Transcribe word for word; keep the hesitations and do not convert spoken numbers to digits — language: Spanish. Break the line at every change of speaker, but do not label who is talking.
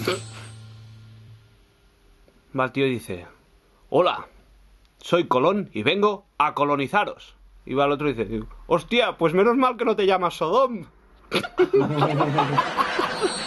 Va el tío y dice: hola, soy Colón y vengo a colonizaros. Y va el otro y dice: hostia, pues menos mal que no te llamas Sodom.